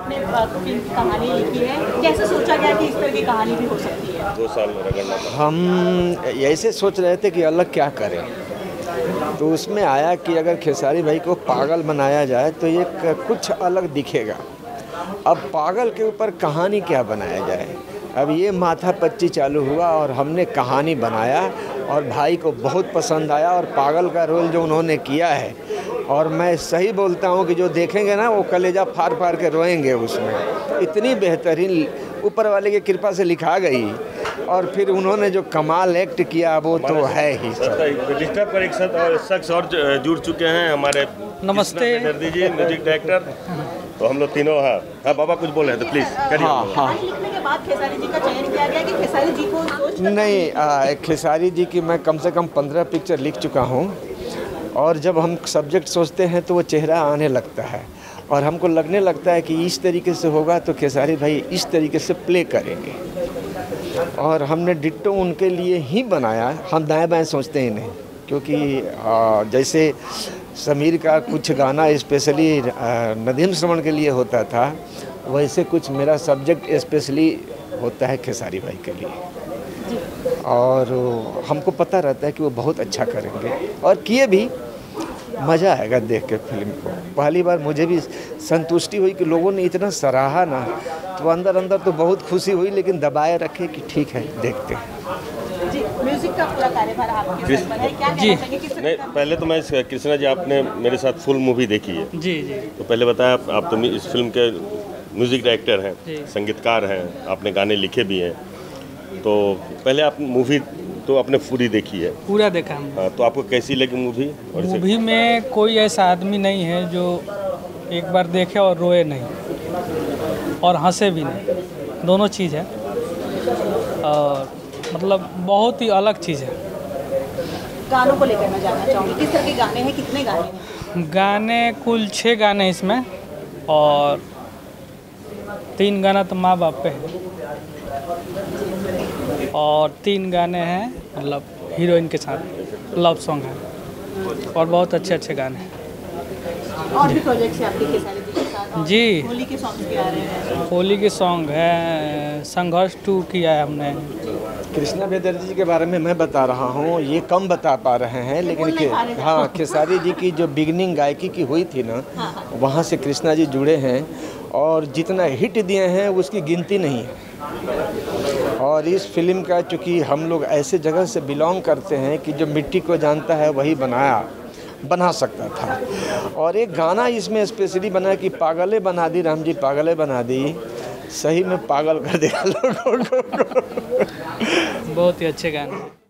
आपने फिल्म की कहानी लिखी है, कैसे सोचा गया कि इस तरह की कहानी भी हो सकती है? 2 साल रगड़ना था। हम ऐसे सोच रहे थे कि अलग क्या करें, तो उसमें आया कि अगर खेसारी भाई को पागल बनाया जाए तो ये कुछ अलग दिखेगा। अब पागल के ऊपर कहानी क्या बनाया जाए, अब ये माथा पच्ची चालू हुआ और हमने कहानी बनाया और भाई को बहुत पसंद आया। और पागल का रोल जो उन्होंने किया है, और मैं सही बोलता हूँ कि जो देखेंगे ना वो कलेजा फाड़ फाड़ के रोएंगे उसमें। इतनी बेहतरीन ऊपर वाले की कृपा से लिखा गई और फिर उन्होंने जो कमाल एक्ट किया वो तो है ही। डिजिटल पर एक शख्स और जुड़ चुके हैं हमारे। नमस्ते दर्दी जी, म्यूजिक डायरेक्टर। तो हम लोग तीनों हाँ बाबा कुछ बोल रहे हैं तो प्लीज़ करिए। हाँ। लिखने के बाद खेसारी जी का चयन किया गया कि खेसारी जी को सोच नहीं, खेसारी जी की मैं कम से कम 15 पिक्चर लिख चुका हूँ और जब हम सब्जेक्ट सोचते हैं तो वो चेहरा आने लगता है और हमको लगने लगता है कि इस तरीके से होगा तो खेसारी भाई इस तरीके से प्ले करेंगे और हमने डिट्टो उनके लिए ही बनाया। हम दाएं बाएं सोचते ही नहीं, क्योंकि जैसे समीर का कुछ गाना स्पेशली नदीम श्रवण के लिए होता था, वैसे कुछ मेरा सब्जेक्ट स्पेशली होता है खेसारी भाई के लिए और हमको पता रहता है कि वो बहुत अच्छा करेंगे और किए भी। मज़ा आएगा देख के फिल्म को। पहली बार मुझे भी संतुष्टि हुई कि लोगों ने इतना सराहा ना, तो अंदर अंदर तो बहुत खुशी हुई, लेकिन दबाए रखे कि ठीक है देखते हैं। जी, म्यूजिक का पूरा कार्यभार आपके सर पर है, क्या कहना चाहेंगे? किस तरह नहीं, पहले तो मैं कृष्णा जी आपने मेरे साथ फुल मूवी देखी है। जी जी। तो पहले बताया आप तो इस फिल्म के म्यूजिक डायरेक्टर हैं, संगीतकार हैं, आपने गाने लिखे भी हैं। तो पहले आप मूवी तो आपने पूरी देखी है? पूरा देखा हमने। हाँ, तो आपको कैसी लगी मूवी? मूवी में कोई ऐसा आदमी नहीं है जो एक बार देखे और रोए नहीं और हंसे भी नहीं, दोनों चीज़ है और मतलब बहुत ही अलग चीज़ है। गानों को लेकर मैं जानना चाहूँगी, किस तरह के गाने हैं, कितने गाने हैं? गाने कुल 6 गाने इसमें और 3 गाना तो माँ बाप पे है और 3 गाने हैं मतलब हीरोइन के साथ लव सॉन्ग है और बहुत अच्छे अच्छे गाने हैं। और भी प्रोजेक्ट्स हैं आपके खेसारी जी के साथ? जी, होली के सॉन्ग्स भी आ रहे हैं। होली के सॉन्ग है, संघर्ष 2 किया है हमने। कृष्णा बेदर्जी जी के बारे में मैं बता रहा हूँ, ये कम बता पा रहे हैं, लेकिन हाँ खेसारी जी की जो बिगनिंग गायकी की हुई थी ना, वहाँ से कृष्णा जी जुड़े हैं और जितना हिट दिए हैं उसकी गिनती नहीं है। और इस फिल्म का चूँकि हम लोग ऐसे जगह से बिलोंग करते हैं कि जो मिट्टी को जानता है वही बना सकता था। और एक गाना इसमें स्पेशली बना कि पागले बना दी राम जी, पागले बना दी, सही में पागल कर दिया लोगों को। बहुत ही अच्छे गाने।